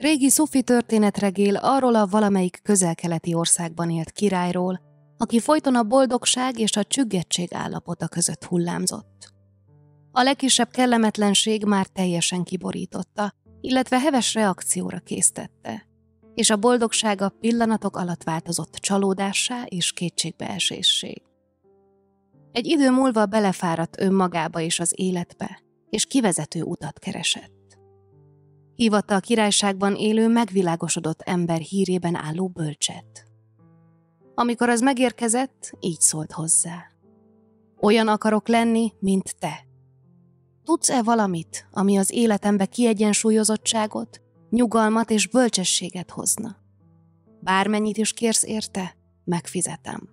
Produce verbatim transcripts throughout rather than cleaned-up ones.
Régi szufi történet regél arról a valamelyik közel-keleti országban élt királyról, aki folyton a boldogság és a csüggettség állapota között hullámzott. A legkisebb kellemetlenség már teljesen kiborította, illetve heves reakcióra késztette, és a boldogsága pillanatok alatt változott csalódássá és kétségbeeséssé. Egy idő múlva belefáradt önmagába és az életbe, és kivezető utat keresett. Hívatta a királyságban élő megvilágosodott ember hírében álló bölcset. Amikor az megérkezett, így szólt hozzá. Olyan akarok lenni, mint te. Tudsz-e valamit, ami az életembe kiegyensúlyozottságot, nyugalmat és bölcsességet hozna? Bármennyit is kérsz érte, megfizetem.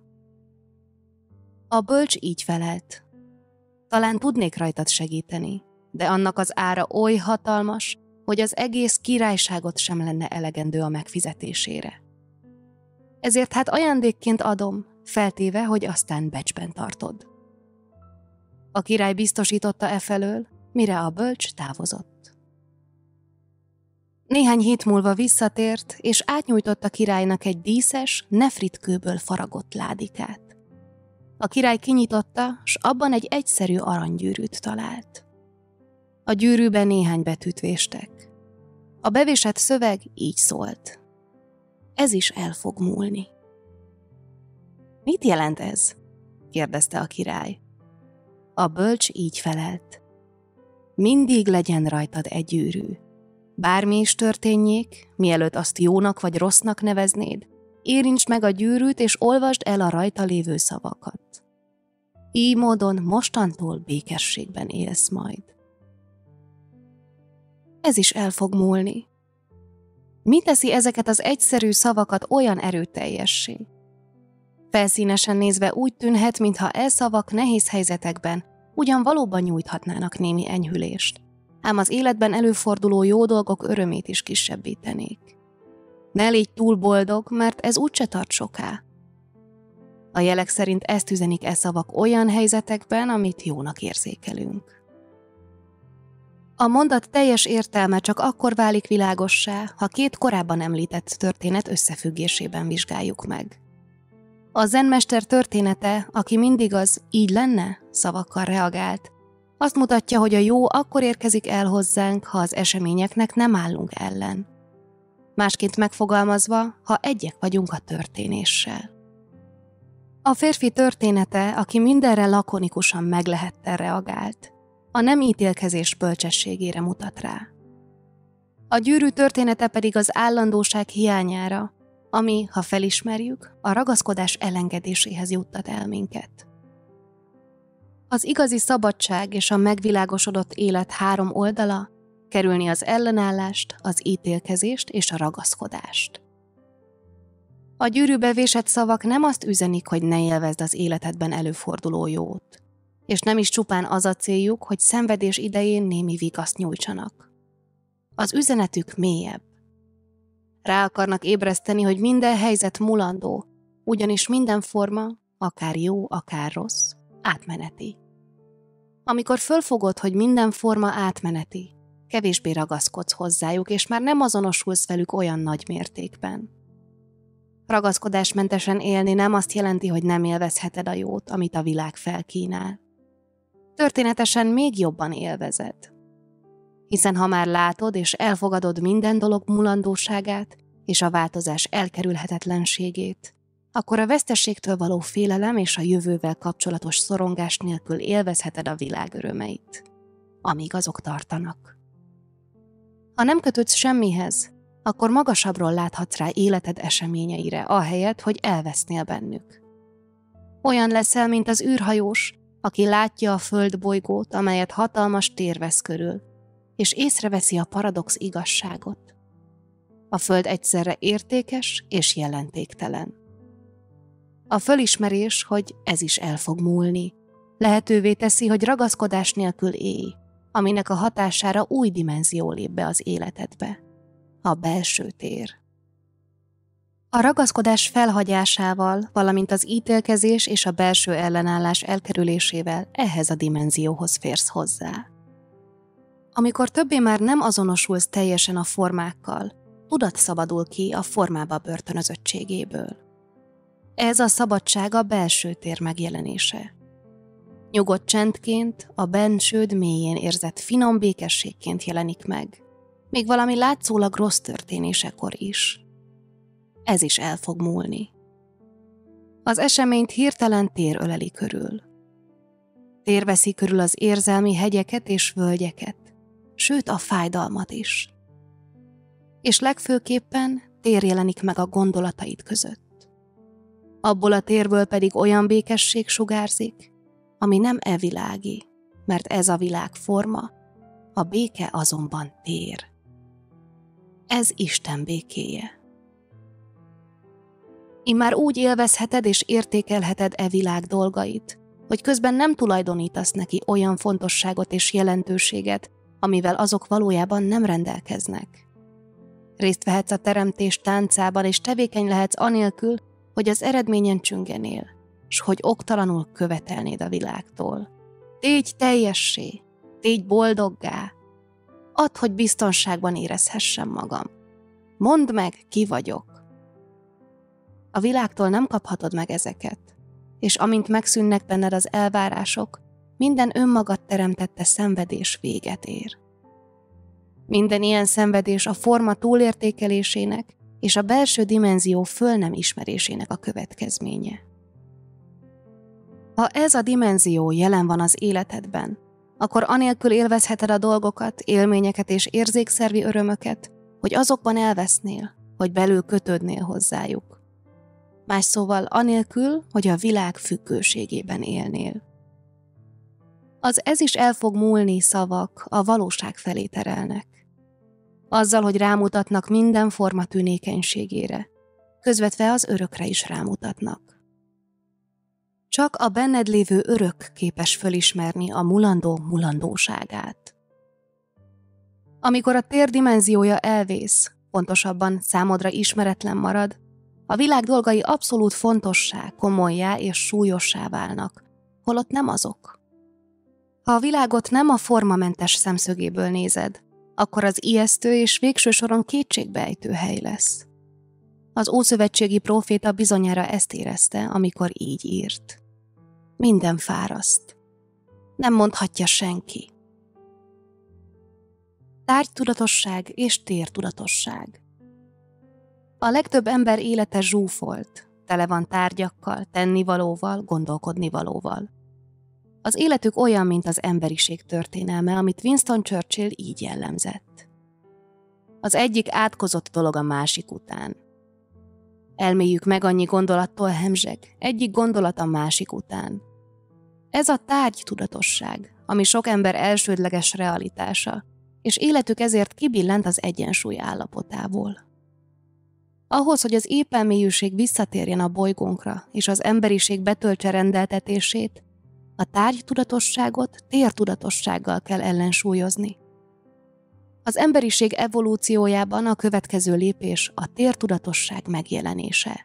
A bölcs így felelt. Talán tudnék rajtad segíteni, de annak az ára oly hatalmas, hogy az egész királyságot sem lenne elegendő a megfizetésére. Ezért hát ajándékként adom, feltéve, hogy aztán becsben tartod. A király biztosította e felől, mire a bölcs távozott. Néhány hét múlva visszatért, és átnyújtott a királynak egy díszes, nefritkőből faragott ládikát. A király kinyitotta, s abban egy egyszerű aranygyűrűt talált. A gyűrűben néhány betűt véstek. A bevésett szöveg így szólt. Ez is el fog múlni. Mit jelent ez? kérdezte a király. A bölcs így felelt. Mindig legyen rajtad egy gyűrű. Bármi is történjék, mielőtt azt jónak vagy rossznak neveznéd, érintsd meg a gyűrűt és olvasd el a rajta lévő szavakat. Így módon mostantól békességben élsz majd. Ez is el fog múlni. Mi teszi ezeket az egyszerű szavakat olyan erőteljessé? Felszínesen nézve úgy tűnhet, mintha e szavak nehéz helyzetekben ugyan valóban nyújthatnának némi enyhülést, ám az életben előforduló jó dolgok örömét is kisebbítenék. Ne légy túl boldog, mert ez úgyse tart soká. A jelek szerint ezt üzenik e szavak olyan helyzetekben, amit jónak érzékelünk. A mondat teljes értelme csak akkor válik világossá, ha két korábban említett történet összefüggésében vizsgáljuk meg. A zenmester története, aki mindig az így lenne szavakkal reagált, azt mutatja, hogy a jó akkor érkezik el hozzánk, ha az eseményeknek nem állunk ellen. Másként megfogalmazva, ha egyek vagyunk a történéssel. A férfi története, aki mindenre lakonikusan meglehetten reagált, a nem ítélkezés bölcsességére mutat rá. A gyűrű története pedig az állandóság hiányára, ami, ha felismerjük, a ragaszkodás elengedéséhez juttat el minket. Az igazi szabadság és a megvilágosodott élet három oldala kerülni az ellenállást, az ítélkezést és a ragaszkodást. A gyűrűbe vésett szavak nem azt üzenik, hogy ne élvezd az életedben előforduló jót, és nem is csupán az a céljuk, hogy szenvedés idején némi vigaszt nyújtsanak. Az üzenetük mélyebb. Rá akarnak ébreszteni, hogy minden helyzet mulandó, ugyanis minden forma, akár jó, akár rossz, átmeneti. Amikor fölfogod, hogy minden forma átmeneti, kevésbé ragaszkodsz hozzájuk, és már nem azonosulsz velük olyan nagy mértékben. Ragaszkodásmentesen élni nem azt jelenti, hogy nem élvezheted a jót, amit a világ felkínál. Történetesen még jobban élvezed. Hiszen ha már látod és elfogadod minden dolog mulandóságát és a változás elkerülhetetlenségét, akkor a veszteségtől való félelem és a jövővel kapcsolatos szorongás nélkül élvezheted a világ örömeit, amíg azok tartanak. Ha nem kötődsz semmihez, akkor magasabbról láthatsz rá életed eseményeire, ahelyett, hogy elvesznél bennük. Olyan leszel, mint az űrhajós, aki látja a földbolygót, amelyet hatalmas tér vesz körül, és észreveszi a paradox igazságot. A föld egyszerre értékes és jelentéktelen. A fölismerés, hogy ez is el fog múlni, lehetővé teszi, hogy ragaszkodás nélkül élj, aminek a hatására új dimenzió lép be az életedbe. A belső tér. A ragaszkodás felhagyásával, valamint az ítélkezés és a belső ellenállás elkerülésével ehhez a dimenzióhoz férsz hozzá. Amikor többé már nem azonosulsz teljesen a formákkal, tudat szabadul ki a formába börtönözöttségéből. Ez a szabadság a belső tér megjelenése. Nyugodt csendként, a bensőd mélyén érzett finom békességként jelenik meg, még valami látszólag rossz történésekor is. Ez is el fog múlni. Az eseményt hirtelen tér öleli körül. Tér veszi körül az érzelmi hegyeket és völgyeket, sőt a fájdalmat is. És legfőképpen tér jelenik meg a gondolataid között. Abból a térből pedig olyan békesség sugárzik, ami nem e világi, mert ez a világ forma, a béke azonban tér. Ez Isten békéje. Immár úgy élvezheted és értékelheted e világ dolgait, hogy közben nem tulajdonítasz neki olyan fontosságot és jelentőséget, amivel azok valójában nem rendelkeznek. Részt vehetsz a teremtés táncában, és tevékeny lehetsz anélkül, hogy az eredményen csüngenél, s hogy oktalanul követelnéd a világtól. Tégy teljessé, tégy boldoggá, add, hogy biztonságban érezhessem magam. Mondd meg, ki vagyok. A világtól nem kaphatod meg ezeket, és amint megszűnnek benned az elvárások, minden önmagad teremtette szenvedés véget ér. Minden ilyen szenvedés a forma túlértékelésének és a belső dimenzió föl nem ismerésének a következménye. Ha ez a dimenzió jelen van az életedben, akkor anélkül élvezheted a dolgokat, élményeket és érzékszervi örömöket, hogy azokban elvesznél, hogy belül kötődnél hozzájuk. Más szóval anélkül, hogy a világ függőségében élnél. Az ez is el fog múlni szavak a valóság felé terelnek. Azzal, hogy rámutatnak minden forma tűnékenységére, közvetve az örökre is rámutatnak. Csak a benned lévő örök képes fölismerni a mulandó mulandóságát. Amikor a tér dimenziója elvész, pontosabban számodra ismeretlen marad, a világ dolgai abszolút fontossá, komollyá és súlyossá válnak, holott nem azok. Ha a világot nem a formamentes szemszögéből nézed, akkor az ijesztő és végső soron kétségbeejtő hely lesz. Az ószövetségi próféta bizonyára ezt érezte, amikor így írt. Minden fáraszt. Nem mondhatja senki. Tárgytudatosság és tértudatosság. A legtöbb ember élete zsúfolt, tele van tárgyakkal, tennivalóval, gondolkodnivalóval. Az életük olyan, mint az emberiség történelme, amit Winston Churchill így jellemzett. Az egyik átkozott dolog a másik után. Elméjük meg annyi gondolattól hemzseg, egyik gondolat a másik után. Ez a tárgytudatosság, ami sok ember elsődleges realitása, és életük ezért kibillent az egyensúly állapotából. Ahhoz, hogy az épelmélyűség visszatérjen a bolygónkra, és az emberiség betöltse rendeltetését, a tárgytudatosságot tértudatossággal kell ellensúlyozni. Az emberiség evolúciójában a következő lépés a tértudatosság megjelenése.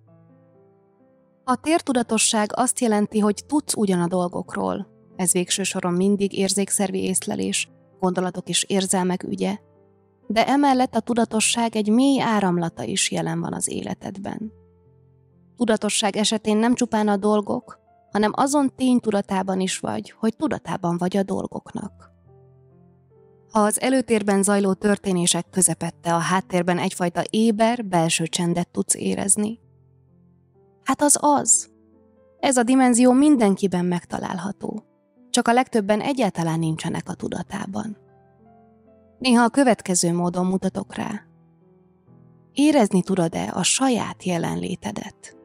A tértudatosság azt jelenti, hogy tudsz ugyan a dolgokról, ez végső soron mindig érzékszervi észlelés, gondolatok és érzelmek ügye, de emellett a tudatosság egy mély áramlata is jelen van az életedben. Tudatosság esetén nem csupán a dolgok, hanem azon tény tudatában is vagy, hogy tudatában vagy a dolgoknak. Ha az előtérben zajló történések közepette a háttérben egyfajta éber, belső csendet tudsz érezni, hát az az. Ez a dimenzió mindenkiben megtalálható, csak a legtöbben egyáltalán nincsenek a tudatában. Néha a következő módon mutatok rá. Érezni tudod-e a saját jelenlétedet?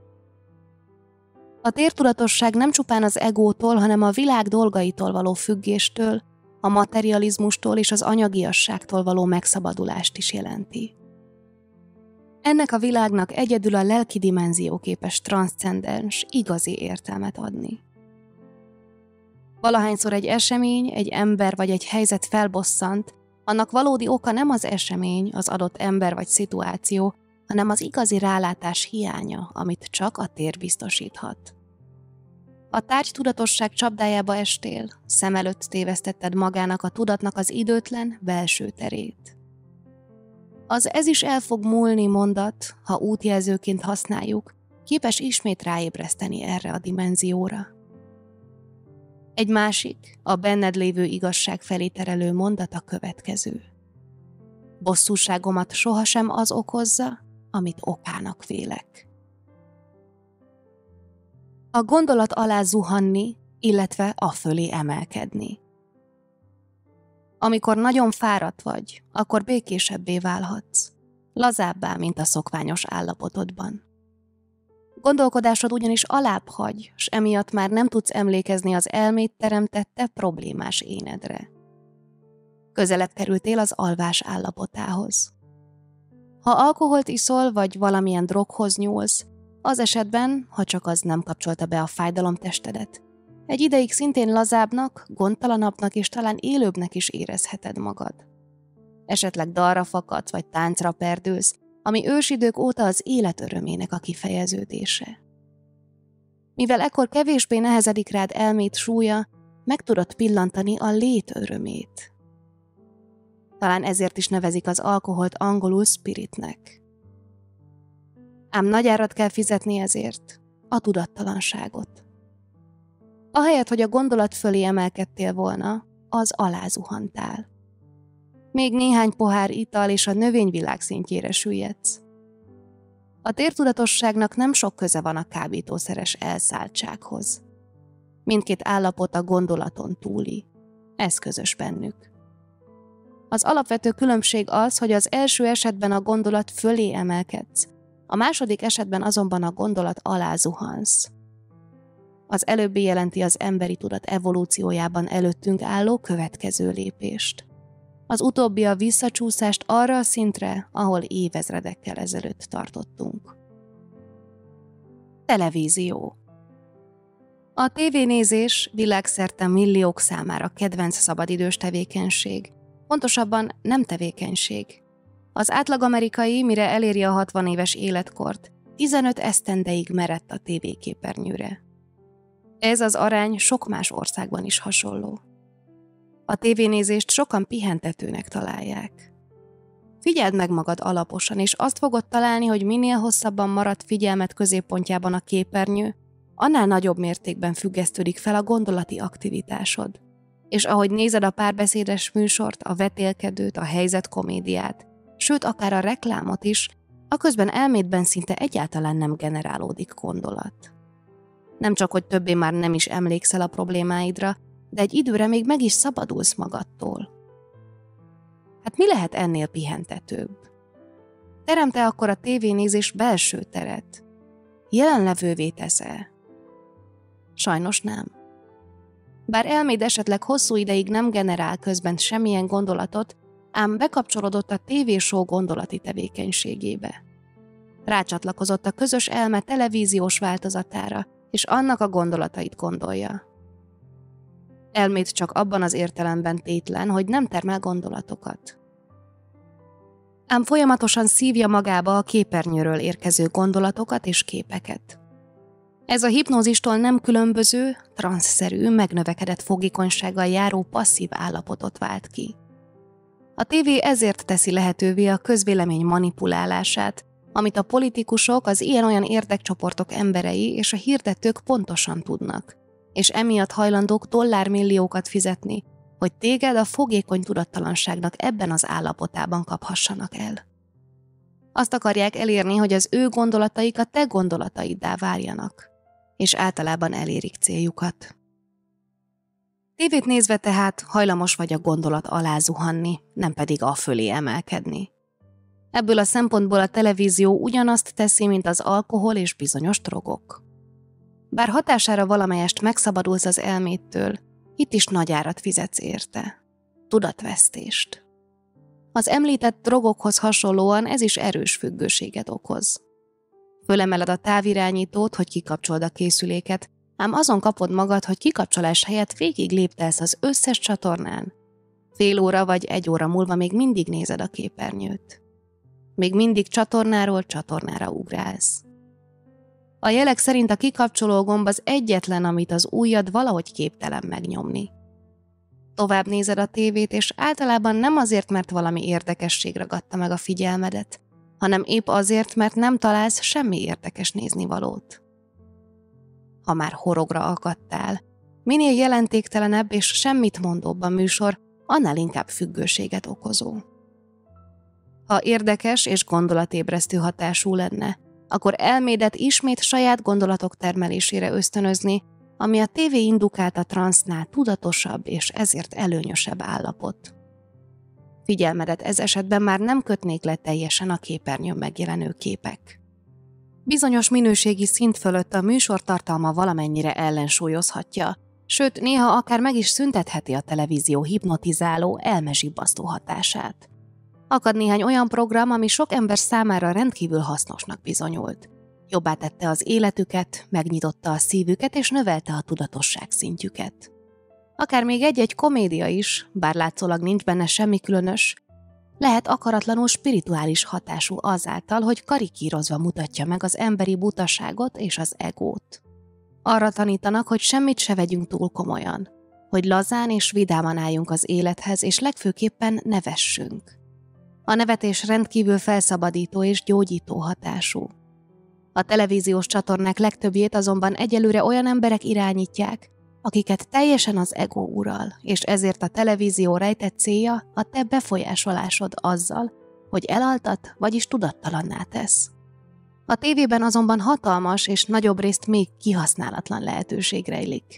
A tértudatosság nem csupán az egótól, hanem a világ dolgaitól való függéstől, a materializmustól és az anyagiasságtól való megszabadulást is jelenti. Ennek a világnak egyedül a lelki dimenzió képes transzcendens, igazi értelmet adni. Valahányszor egy esemény, egy ember vagy egy helyzet felbosszant, annak valódi oka nem az esemény, az adott ember vagy szituáció, hanem az igazi rálátás hiánya, amit csak a tér biztosíthat. A tárgytudatosság csapdájába estél, szem előtt tévesztetted magának a tudatnak az időtlen, belső terét. Az ez is el fog múlni mondat, ha útjelzőként használjuk, képes ismét ráébreszteni erre a dimenzióra. Egy másik, a benned lévő igazság felé terelő mondat a következő. Bosszúságomat sohasem az okozza, amit okának vélek. A gondolat alá zuhanni, illetve afölé emelkedni. Amikor nagyon fáradt vagy, akkor békésebbé válhatsz, lazábbá, mint a szokványos állapotodban. Gondolkodásod ugyanis alább hagy, s emiatt már nem tudsz emlékezni az elmét teremtette problémás énedre. Közelebb kerültél az alvás állapotához. Ha alkoholt iszol, vagy valamilyen droghoz nyúlsz, az esetben, ha csak az nem kapcsolta be a fájdalomtestedet, egy ideig szintén lazábbnak, gondtalanabbnak és talán élőbbnek is érezheted magad. Esetleg dalra fakadsz, vagy táncra perdülsz, ami ősidők óta az élet örömének a kifejeződése. Mivel ekkor kevésbé nehezedik rád elmét súlya, meg tudod pillantani a lét örömét. Talán ezért is nevezik az alkoholt angolul spiritnek. Ám nagy árat kell fizetni ezért, a tudattalanságot. Ahelyett, hogy a gondolat fölé emelkedtél volna, az alázuhantál. Még néhány pohár ital és a növényvilág szintjére süllyedsz. A tértudatosságnak nem sok köze van a kábítószeres elszálltsághoz. Mindkét állapot a gondolaton túli. Ez közös bennük. Az alapvető különbség az, hogy az első esetben a gondolat fölé emelkedsz, a második esetben azonban a gondolat alá zuhansz. Az előbbi jelenti az emberi tudat evolúciójában előttünk álló következő lépést. Az utóbbi a visszacsúszást arra a szintre, ahol évezredekkel ezelőtt tartottunk. Televízió. A tévénézés világszerte milliók számára kedvenc szabadidős tevékenység. Pontosabban nem tevékenység. Az átlag amerikai, mire eléri a hatvan éves életkort, tizenöt esztendeig merett a tévéképernyőre. Ez az arány sok más országban is hasonló. A tévénézést sokan pihentetőnek találják. Figyeld meg magad alaposan, és azt fogod találni, hogy minél hosszabban marad figyelmet középpontjában a képernyő, annál nagyobb mértékben függesztődik fel a gondolati aktivitásod. És ahogy nézed a párbeszédes műsort, a vetélkedőt, a helyzetkomédiát, sőt akár a reklámot is, aközben elmédben szinte egyáltalán nem generálódik gondolat. Nem csak, hogy többé már nem is emlékszel a problémáidra, de egy időre még meg is szabadulsz magadtól. Hát mi lehet ennél pihentetőbb? Teremte akkor a tévénézés belső teret? Jelenlevővé tesz-e? Sajnos nem. Bár elméd esetleg hosszú ideig nem generál közben semmilyen gondolatot, ám bekapcsolódott a tévéshow gondolati tevékenységébe. Rácsatlakozott a közös elme televíziós változatára, és annak a gondolatait gondolja. Elméd csak abban az értelemben tétlen, hogy nem termel gondolatokat. Ám folyamatosan szívja magába a képernyőről érkező gondolatokat és képeket. Ez a hipnózistól nem különböző, transzszerű, megnövekedett fogékonysággal járó passzív állapotot vált ki. A tévé ezért teszi lehetővé a közvélemény manipulálását, amit a politikusok, az ilyen-olyan érdekcsoportok emberei és a hirdetők pontosan tudnak, és emiatt hajlandók dollármilliókat fizetni, hogy téged a fogékony tudattalanságnak ebben az állapotában kaphassanak el. Azt akarják elérni, hogy az ő gondolataik a te gondolataiddá várjanak, és általában elérik céljukat. Tévét nézve tehát hajlamos vagy a gondolat alá zuhanni, nem pedig afölé emelkedni. Ebből a szempontból a televízió ugyanazt teszi, mint az alkohol és bizonyos drogok. Bár hatására valamelyest megszabadulsz az elméttől, itt is nagy árat fizetsz érte. Tudatvesztést. Az említett drogokhoz hasonlóan ez is erős függőséget okoz. Fölemeled a távirányítót, hogy kikapcsold a készüléket, ám azon kapod magad, hogy kikapcsolás helyett végig léptelsz az összes csatornán. Fél óra vagy egy óra múlva még mindig nézed a képernyőt. Még mindig csatornáról csatornára ugrálsz. A jelek szerint a kikapcsoló gomb az egyetlen, amit az ujjad valahogy képtelen megnyomni. Tovább nézed a tévét, és általában nem azért, mert valami érdekesség ragadta meg a figyelmedet, hanem épp azért, mert nem találsz semmi érdekes néznivalót. Ha már horogra akadtál, minél jelentéktelenebb és semmit mondóbb a műsor, annál inkább függőséget okozó. Ha érdekes és gondolatébresztő hatású lenne, akkor elmédet ismét saját gondolatok termelésére ösztönözni, ami a tévé indukálta transznál tudatosabb és ezért előnyösebb állapot. Figyelmedet ez esetben már nem kötnék le teljesen a képernyőn megjelenő képek. Bizonyos minőségi szint fölött a műsor tartalma valamennyire ellensúlyozhatja, sőt, néha akár meg is szüntetheti a televízió hipnotizáló, elmezsibbasztó hatását. Akad néhány olyan program, ami sok ember számára rendkívül hasznosnak bizonyult. Jobbá tette az életüket, megnyitotta a szívüket és növelte a tudatosság szintjüket. Akár még egy-egy komédia is, bár látszólag nincs benne semmi különös, lehet akaratlanul spirituális hatású azáltal, hogy karikírozva mutatja meg az emberi butaságot és az egót. Arra tanítanak, hogy semmit se vegyünk túl komolyan, hogy lazán és vidáman álljunk az élethez, és legfőképpen nevessünk. A nevetés rendkívül felszabadító és gyógyító hatású. A televíziós csatornák legtöbbjét azonban egyelőre olyan emberek irányítják, akiket teljesen az ego ural, és ezért a televízió rejtett célja a te befolyásolásod azzal, hogy elaltat, vagyis tudattalanná tesz. A tévében azonban hatalmas és nagyobb részt még kihasználatlan lehetőség rejlik.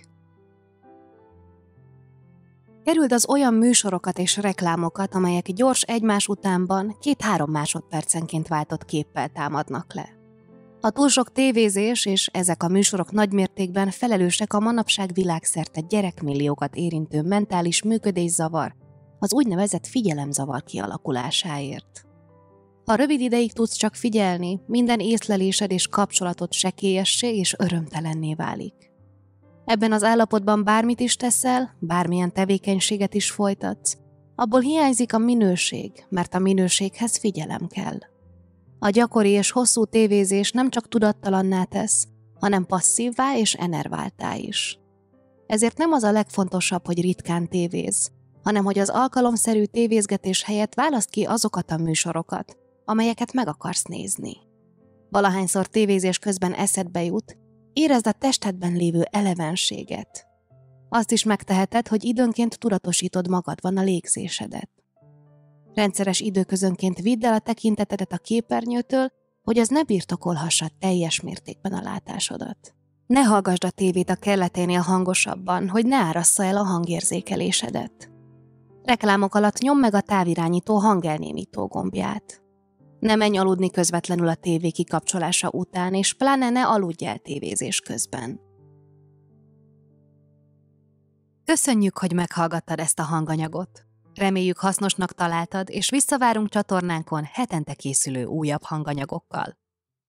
Kerüld az olyan műsorokat és reklámokat, amelyek gyors egymás utánban két-három másodpercenként váltott képpel támadnak le. A túl sok tévézés és ezek a műsorok nagymértékben felelősek a manapság világszerte gyerekmilliókat érintő mentális működészavar, az úgynevezett figyelemzavar kialakulásáért. Ha rövid ideig tudsz csak figyelni, minden észlelésed és kapcsolatod sekélyessé és örömtelenné válik. Ebben az állapotban bármit is teszel, bármilyen tevékenységet is folytatsz, abból hiányzik a minőség, mert a minőséghez figyelem kell. A gyakori és hosszú tévézés nem csak tudattalanná tesz, hanem passzívvá és enerváltá is. Ezért nem az a legfontosabb, hogy ritkán tévéz, hanem hogy az alkalomszerű tévézgetés helyett válaszd ki azokat a műsorokat, amelyeket meg akarsz nézni. Valahányszor tévézés közben eszedbe jut, érezd a testedben lévő elevenséget. Azt is megteheted, hogy időnként tudatosítod magadban a légzésedet. Rendszeres időközönként vidd el a tekintetedet a képernyőtől, hogy az ne birtokolhassa teljes mértékben a látásodat. Ne hallgasd a tévét a kelleténél hangosabban, hogy ne árassza el a hangérzékelésedet. Reklámok alatt nyomd meg a távirányító hangelnémító gombját. Ne menj aludni közvetlenül a tévé kikapcsolása után, és pláne ne aludj el tévézés közben. Köszönjük, hogy meghallgattad ezt a hanganyagot. Reméljük hasznosnak találtad, és visszavárunk csatornánkon hetente készülő újabb hanganyagokkal.